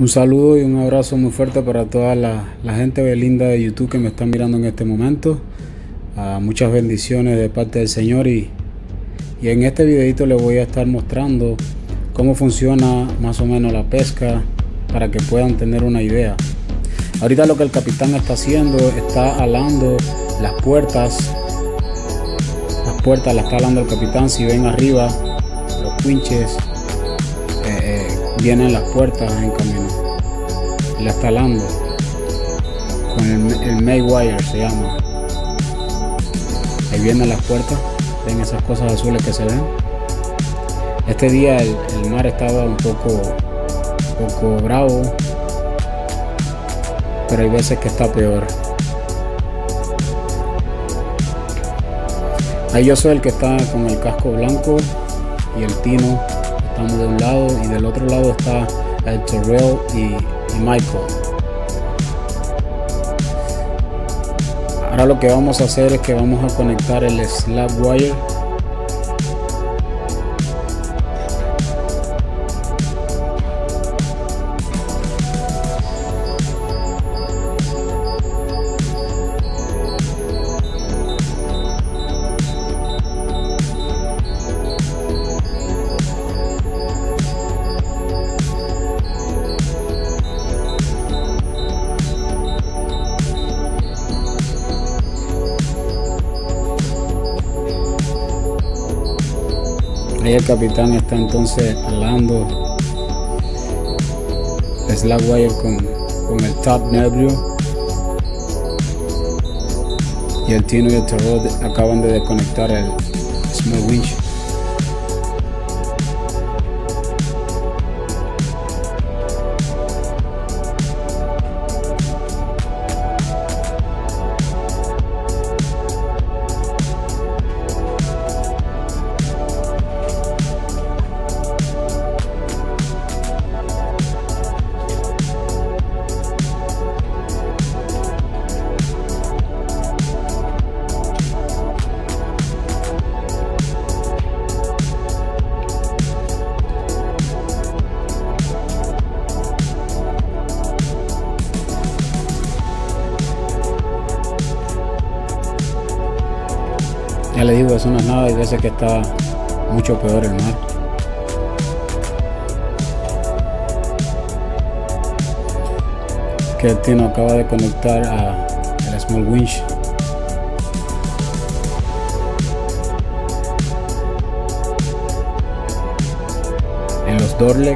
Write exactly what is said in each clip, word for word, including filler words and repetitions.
Un saludo y un abrazo muy fuerte para toda la, la gente linda de YouTube que me está mirando en este momento. Uh, muchas bendiciones de parte del Señor, y, y en este videito les voy a estar mostrando cómo funciona más o menos la pesca para que puedan tener una idea. Ahorita lo que el capitán está haciendo, está alando las puertas. Las puertas las está alando el capitán. Si ven arriba, los winches, eh, eh, vienen las puertas en camino. La está alando con el, el Maywire, se llama. Ahí vienen las puertas. Ven esas cosas azules que se ven. Este día el, el mar estaba un poco, un poco bravo, pero hay veces que está peor. Ahí yo soy el que está con el casco blanco y el Tino. Estamos de un lado, y del otro lado está el Terrell y, y Michael. Ahora lo que vamos a hacer es que vamos a conectar el slab wire. Ahí el capitán está entonces alando el slab wire con, con el top nervio, y el Tino y el Terrell acaban de desconectar el small winch. Ya le digo, eso no es nada, hay veces que está mucho peor el mar. Que el Tino acaba de conectar a el small winch. En los Dorlek.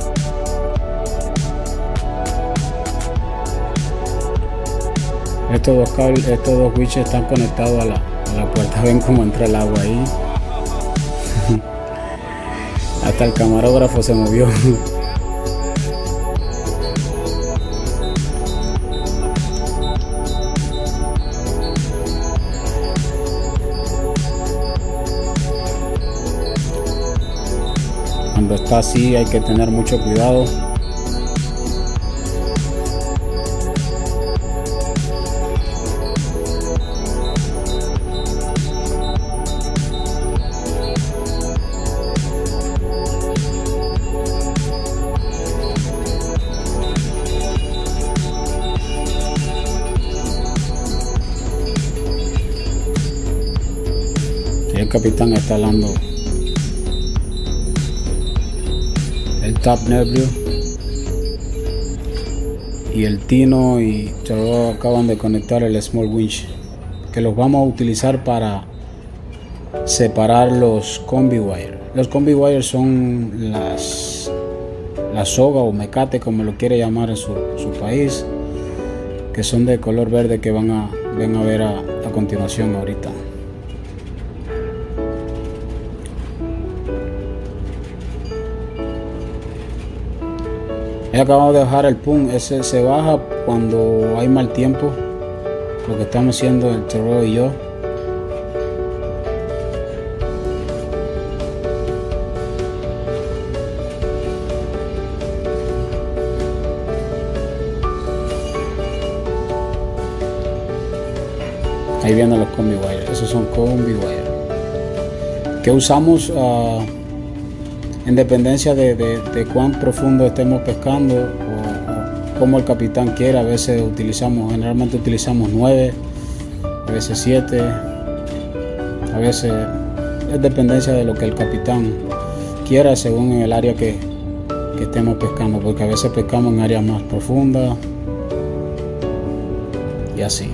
Estos dos cables, estos dos winches están conectados a la la puerta. Ven cómo entra el agua ahí. Hasta el camarógrafo se movió. Cuando está así hay que tener mucho cuidado. El capitán está alando el top nervio, y el Tino y Terrell acaban de conectar el small winch, que los vamos a utilizar para separar los combi wire. Los combi wire son las la soga o mecate, como lo quiere llamar en su, su país, que son de color verde, que van a, van a ver a, a continuación ahorita. He acabado de bajar el pum. Ese se baja cuando hay mal tiempo, lo que estamos haciendo el Terrell y yo. Ahí vienen los combi wire. Esos son combi wire que usamos uh, en dependencia de, de, de cuán profundo estemos pescando, o como el capitán quiere. A veces utilizamos, generalmente utilizamos nueve, a veces siete, a veces es dependencia de lo que el capitán quiera según el área que, que estemos pescando, porque a veces pescamos en áreas más profundas y así.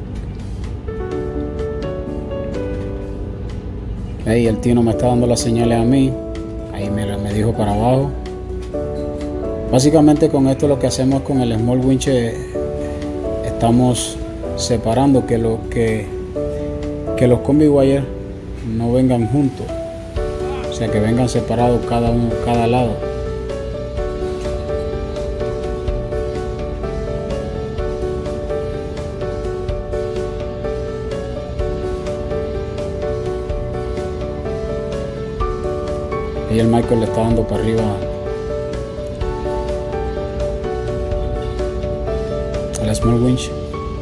Ahí el tino me está dando las señales a mí, ahí me, me dijo para abajo. Básicamente con esto lo que hacemos con el small winch es, estamos separando que, lo, que, que los combi wire no vengan juntos, o sea que vengan separados cada uno, cada lado. Y el Michael le está dando para arriba al small winch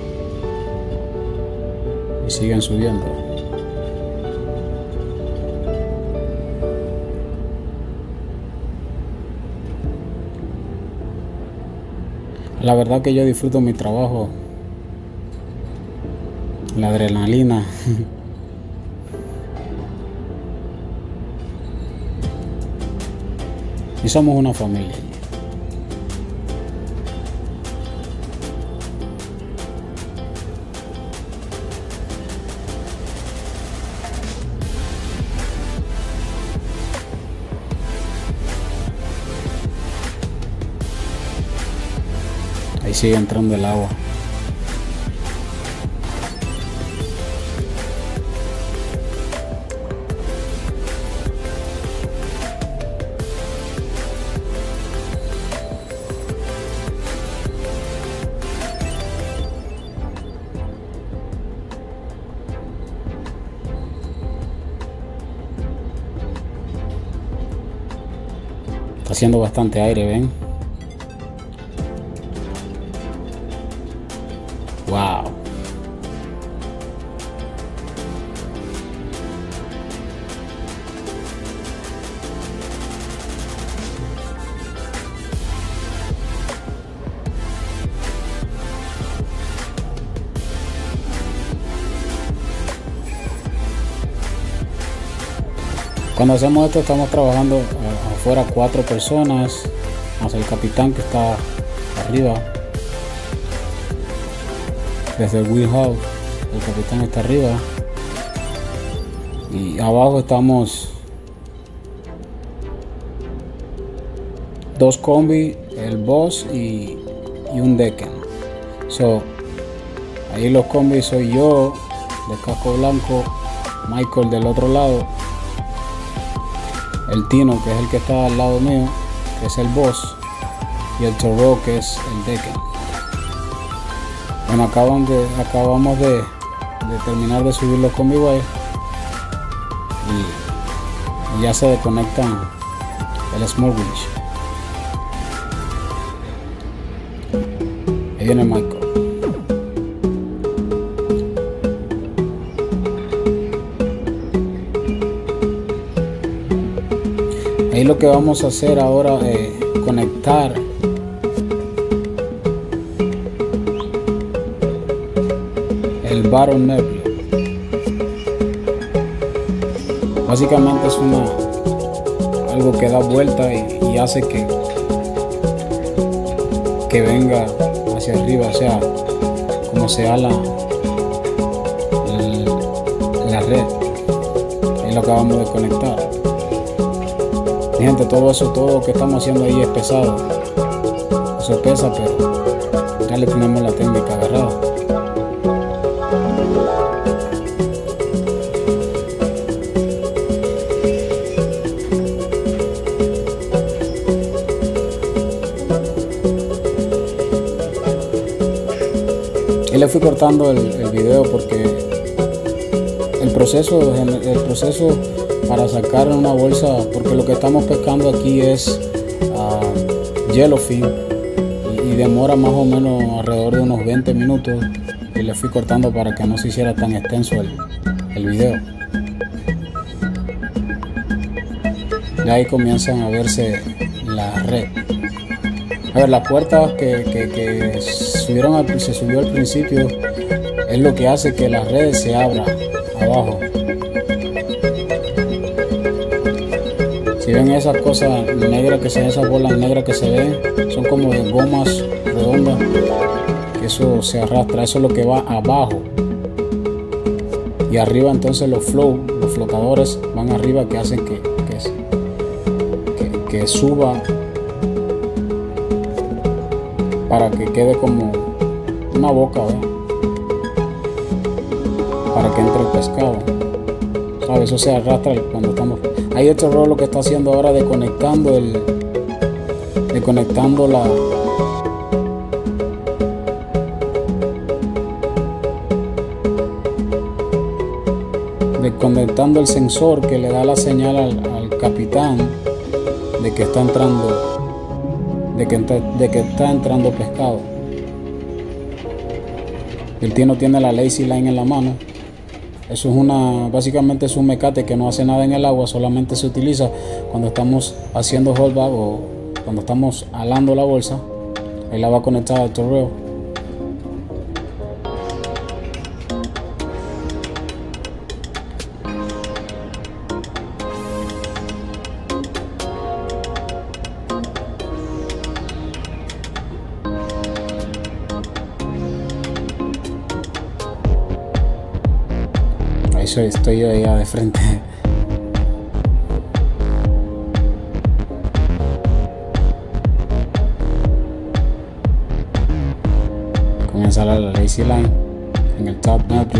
y siguen subiendo. La verdad que yo disfruto mi trabajo, la adrenalina. Y somos una familia. Ahí sigue entrando el agua. Está haciendo bastante aire, ven. Wow. Cuando hacemos esto estamos trabajando afuera cuatro personas, más el capitán que está arriba. Desde el wheelhouse, el capitán está arriba. Y abajo estamos dos combi, el boss y, y un decken. So, ahí los combis soy yo, de casco blanco, Michael del otro lado, el Tino que es el que está al lado mío, que es el boss, y el Toro que es el decken. Bueno, acaban de, acabamos de, de terminar de subir los combi wire y, y ya se desconectan el small winch. Ahí viene Michael. Ahí lo que vamos a hacer ahora es conectar el bottom nebula. Básicamente es una algo que da vuelta y, y hace que que venga hacia arriba, o sea, como se ala la, la red. Ahí lo acabamos de conectar. Mi gente, todo eso, todo lo que estamos haciendo ahí es pesado. Eso pesa, pero ya le tenemos la técnica agarrada. Y le fui cortando el, el video porque el proceso, el proceso para sacar una bolsa, porque lo que estamos pescando aquí es uh, yellowfin y, y demora más o menos alrededor de unos veinte minutos, y le fui cortando para que no se hiciera tan extenso el, el video. Y ahí comienzan a verse la red. A ver, las puertas que, que, que subieron al, se subió al principio es lo que hace que la red se abra abajo. Si ven esas cosas negras que se ven, esas bolas negras que se ven, son como de gomas redondas, que eso se arrastra, eso es lo que va abajo. Y arriba entonces los flow, los flotadores van arriba que hacen que, que, que, que suba para que quede como una boca, ¿verdad? Para que entre el pescado, ¿sabes? Eso se arrastra cuando estamos. Hay otro rollo que está haciendo ahora de conectando el de conectando la de conectando el sensor que le da la señal al, al capitán de que está entrando de que, de que está entrando pescado. El tío no tiene la lazy line en la mano. Eso es una, básicamente es un mecate que no hace nada en el agua, solamente se utiliza cuando estamos haciendo holdback o cuando estamos alando la bolsa. Ahí la va conectada al torreo. Estoy yo allá de frente. Comienza la lazy line en el top medio.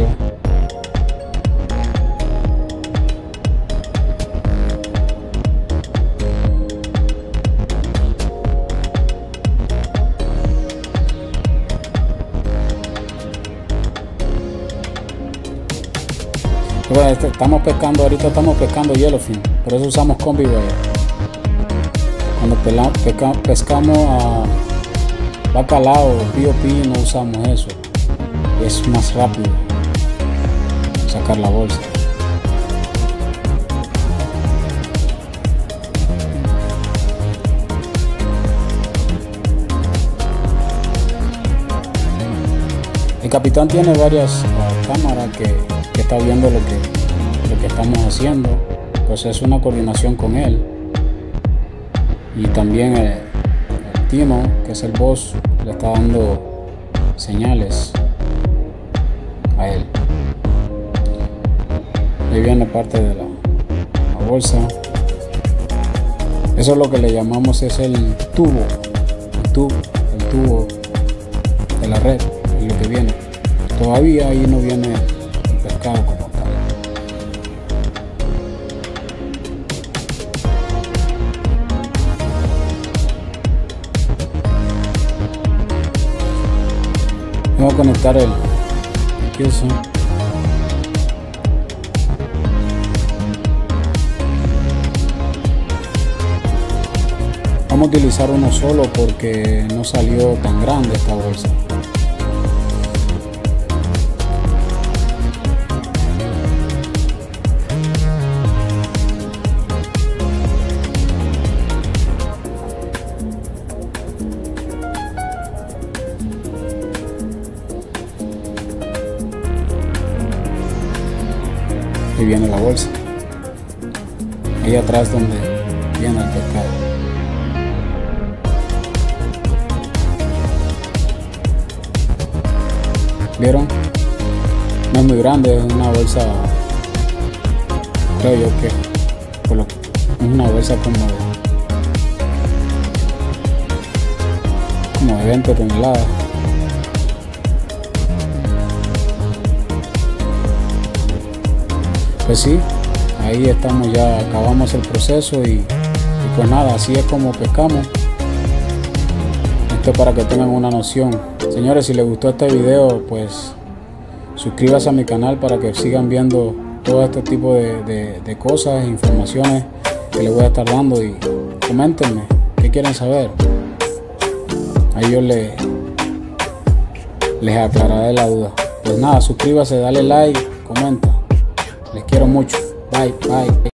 Estamos pescando, ahorita estamos pescando yellowfin, por eso usamos combi wire. Cuando pela, peca, pescamos a bacalao, P O P, no usamos eso. Es más rápido sacar la bolsa. El capitán tiene varias uh, cámaras que, que está viendo lo que, lo que estamos haciendo, pues es una coordinación con él. Y también el, el Tino, que es el boss, le está dando señales a él. Ahí viene parte de la, la bolsa. Eso es lo que le llamamos, es el tubo, el tubo, el tubo de la red. Lo que viene, todavía ahí no viene el pescado como tal. Vamos a conectar el queso. Vamos a utilizar uno solo porque no salió tan grande esta bolsa. Y viene la bolsa, ahí atrás donde viene el pescado. ¿Vieron? No es muy grande, es una bolsa, creo yo que por lo, es una bolsa como de, como de veinte toneladas. Pues sí, ahí estamos, ya acabamos el proceso y, y pues nada, así es como pescamos. Esto es para que tengan una noción. Señores, si les gustó este video, pues suscríbanse a mi canal para que sigan viendo todo este tipo de, de, de cosas e informaciones que les voy a estar dando, y coméntenme qué quieren saber. Ahí yo les, les aclararé la duda. Pues nada, suscríbase, dale like, comenta. Les quiero mucho. Bye, bye.